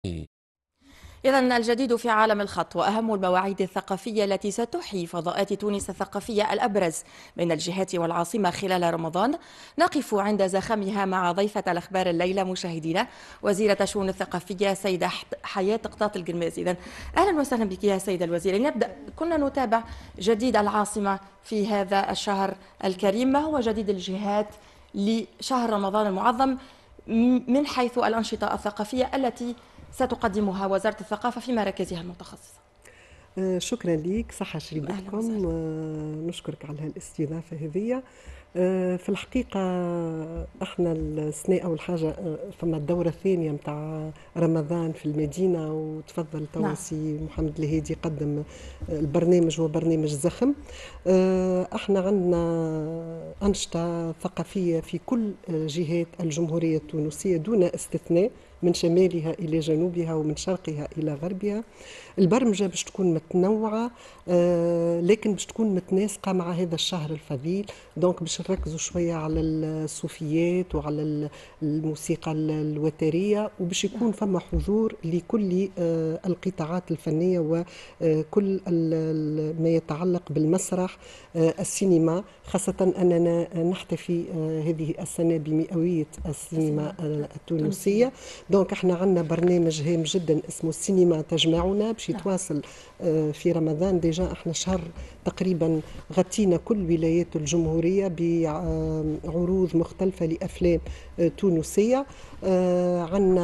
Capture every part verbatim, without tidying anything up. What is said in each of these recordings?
إيه. إذن الجديد في عالم الخط وأهم المواعيد الثقافية التي ستحيي فضاءات تونس الثقافية الأبرز بين الجهات والعاصمة خلال رمضان. نقف عند زخمها مع ضيفة الأخبار الليلة مشاهدينا وزيرة الشؤون الثقافية سيدة حياة قطاط القرماز. إذن أهلا وسهلا بك يا سيدة الوزيرة. نبدأ، كنا نتابع جديد العاصمة في هذا الشهر الكريم، ما هو جديد الجهات لشهر رمضان المعظم من حيث الأنشطة الثقافية التي ستقدمها وزارة الثقافة في مراكزها المتخصصة؟ آه، شكرا لك، صحة أهلا شريبتكم. وسهلا. آه، نشكرك على هالاستضافة هذه. آه، في الحقيقة احنا السنة أول حاجة آه، فما الدورة الثانية متاع رمضان في المدينة، وتفضل نعم. توسي محمد الهادي قدم آه، البرنامج، هو برنامج زخم. آه، احنا عندنا أنشطة ثقافية في كل آه، جهات الجمهورية التونسية دون استثناء، من شمالها إلى جنوبها ومن شرقها إلى غربها. البرمجة باش تكون متنوعة، آه لكن باش تكون متناسقة مع هذا الشهر الفضيل. دونك باش نركزوا شوية على الصوفيات وعلى الموسيقى الوترية، وباش يكون فما حضور لكل آه القطاعات الفنية وكل ما يتعلق بالمسرح، آه السينما، خاصة أننا نحتفي آه هذه السنة بمئوية السينما آه التونسية. دونك احنا عندنا برنامج هام جدا اسمه السينما تجمعنا، باش يتواصل في رمضان. ديجا احنا شهر تقريبا غطينا كل ولايات الجمهورية بعروض مختلفة لأفلام تونسية. عندنا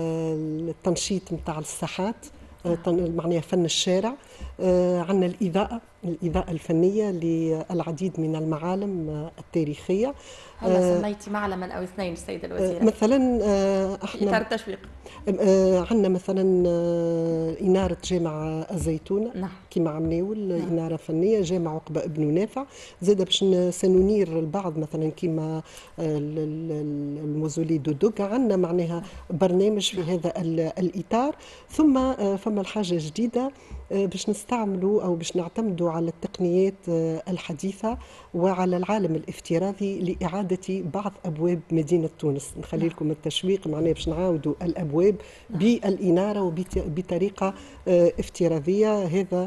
التنشيط متاع الساحات، معناها فن الشارع. عندنا الإضاءة الإضاءة الفنية للعديد من المعالم التاريخية. هل سميتي معلما أو اثنين السيدة الوزيرة؟ مثلا احنا إطار التشويق عندنا مثلا إنارة جامع الزيتون، نعم. كما عمناول نعم. إنارة فنية، جامع عقبة ابن نافع. زاد باش سننير البعض مثلا كما الموزولي دودوك. عندنا معناها برنامج في هذا الإطار. ثم فما الحاجة جديدة باش نستعملوا أو باش نعتمدوا على التقنيات الحديثة وعلى العالم الافتراضي لإعادة بعض أبواب مدينة تونس. نخلي لكم التشويق، معناها باش نعاودوا الأبواب بالإنارة وبطريقة افتراضية. هذا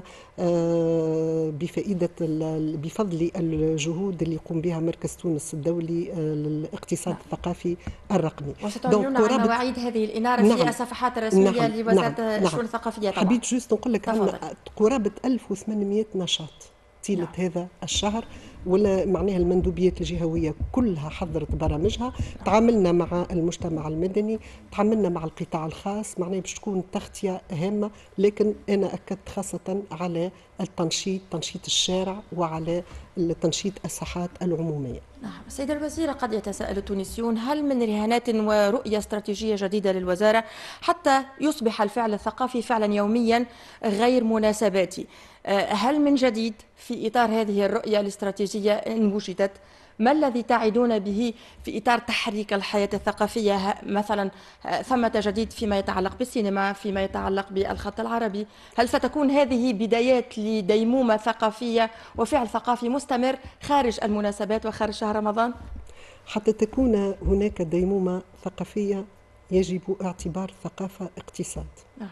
بفائدة بفضل الجهود اللي يقوم بها مركز تونس الدولي للاقتصاد نعم. الثقافي الرقمي. وستعلنون عن مواعيد هذه الإنارة نعم. في الصفحات الرسمية نعم. لوزارة نعم. الشؤون الثقافية طبعا. حبيت جوست نقول لك أن قرابة ألف وثمانمئة نشاط طيلة نعم. هذا الشهر، ولا معناها المندوبيات الجهوية كلها حضرت برامجها. نعم. تعاملنا مع المجتمع المدني، تعاملنا مع القطاع الخاص، معناها باش تكون تغطية هامة. لكن أنا أكدت خاصة على التنشيط، تنشيط الشارع، وعلى تنشيط الساحات العمومية. نعم. سيدة الوزيرة، قد يتساءل التونسيون هل من رهانات ورؤية استراتيجية جديدة للوزارة حتى يصبح الفعل الثقافي فعلا يوميا غير مناسباتي؟ هل من جديد في إطار هذه الرؤية الاستراتيجية إن وجدت؟ ما الذي تعدون به في إطار تحريك الحياة الثقافية؟ مثلا ثمة جديد فيما يتعلق بالسينما، فيما يتعلق بالخط العربي؟ هل ستكون هذه بدايات لديمومة ثقافية وفعل ثقافي مستمر خارج المناسبات وخارج شهر رمضان؟ حتى تكون هناك ديمومة ثقافية يجب اعتبار الثقافة اقتصاد. نعم.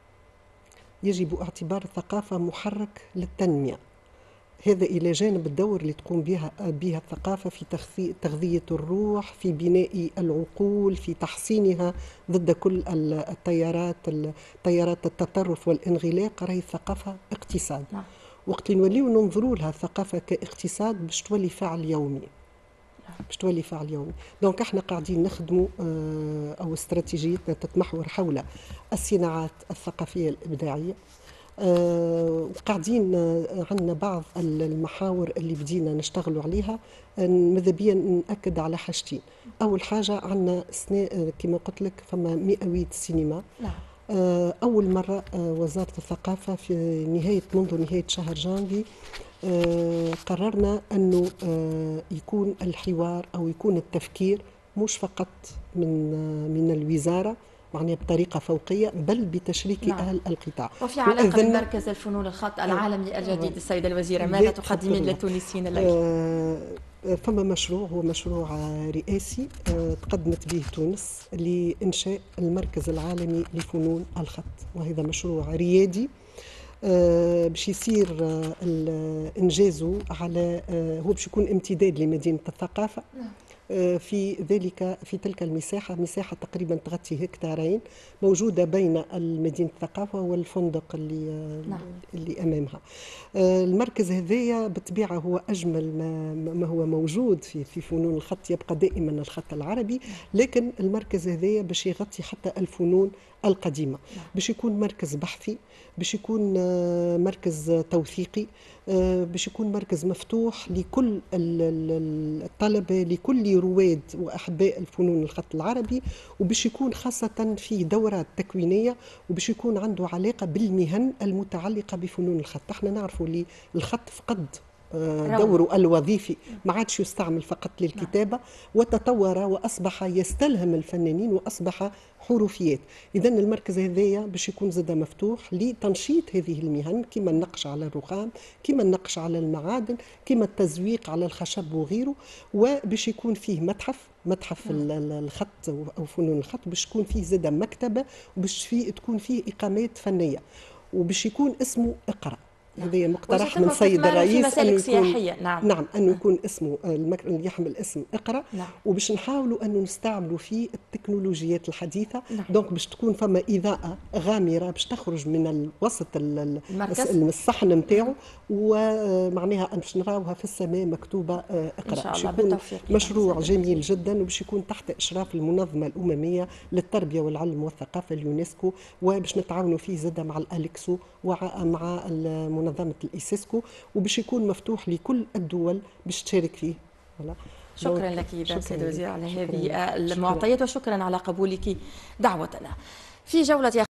يجب اعتبار الثقافة محرك للتنمية. هذا إلى جانب الدور اللي تقوم بها بها الثقافة في تغذية الروح، في بناء العقول، في تحصينها ضد كل التيارات تيارات التطرف والانغلاق. راهي الثقافة اقتصاد. نعم. وقت نوليو ننظروا لها الثقافة كاقتصاد باش تولي فعل يومي، باش تولي فعل يومي. دونك احنا قاعدين نخدموا او استراتيجيتنا تتمحور حول الصناعات الثقافية الإبداعية. وقاعدين آه عندنا بعض المحاور اللي بدينا نشتغلوا عليها. ماذا بيا نأكد على حاجتين. أول حاجة عندنا سنة كما قلت لك فما مئوية السينما. نعم. آه أول مرة آه وزارة الثقافة في نهاية منذ نهاية شهر جانفي آه قررنا أنه آه يكون الحوار أو يكون التفكير مش فقط من آه من الوزارة، معناها بطريقة فوقية، بل بتشريك نعم. أهل القطاع. وفي علاقة بمركز الفنون الخط العالمي الجديد السيدة الوزيرة، ماذا تقدمين للتونسيين الليلة؟ فما مشروع هو مشروع رئاسي تقدمت به تونس لإنشاء المركز العالمي لفنون الخط، وهذا مشروع ريادي باش يصير إنجازه على هو باش يكون امتداد لمدينة الثقافة في ذلك في تلك المساحة، مساحة تقريبا تغطي هكتارين موجودة بين مدينة الثقافة والفندق اللي نعم. اللي أمامها. المركز هذايا بالطبيعة هو أجمل ما, ما هو موجود في في فنون الخط، يبقى دائما الخط العربي، لكن المركز هذايا باش يغطي حتى الفنون القديمة، باش يكون مركز بحثي، باش يكون مركز توثيقي، باش يكون مركز مفتوح لكل الطلبة، لكل رواد وأحباء الفنون الخط العربي، وباش يكون خاصة في دورات تكوينية، وباش يكون عنده علاقة بالمهن المتعلقة بفنون الخط. احنا نعرفوا لي الخط فقد دوره الوظيفي، ما عادش يستعمل فقط للكتابة، وتطور وأصبح يستلهم الفنانين وأصبح حروفيات. إذا المركز هذايا باش يكون زاد مفتوح لتنشيط هذه المهن، كما النقش على الرخام، كما النقش على المعادن، كما التزويق على الخشب وغيره، وباش يكون فيه متحف متحف الخط أو فنون الخط، باش يكون فيه زاد مكتبة، وباش فيه تكون فيه إقامات فنية، وباش يكون اسمه اقرأ. هذا مقترح من سيد الرئيس أنه يكون نعم نعم أنه يكون اسمه يحمل اسم اقرأ، نعم. وباش نحاولوا أنه نستعملوا فيه التكنولوجيات الحديثة، نعم. دونك باش تكون فما إضاءة غامرة باش تخرج من الوسط الصحن نتاعو، ومعناها باش نراوها في السماء مكتوبة اقرأ. إن شاء الله بالتوفيق. مشروع جميل جدا، وباش يكون تحت إشراف المنظمة الأممية للتربية والعلم والثقافة اليونسكو، وباش نتعاونوا فيه زاد مع الأليكسو ومع منظمة الإيسيسكو، وباش يكون مفتوح لكل الدول باش تشارك فيه. شكرا لك سيد الوزير على هذه المعطيات، وشكرا على قبولك دعوتنا في جولة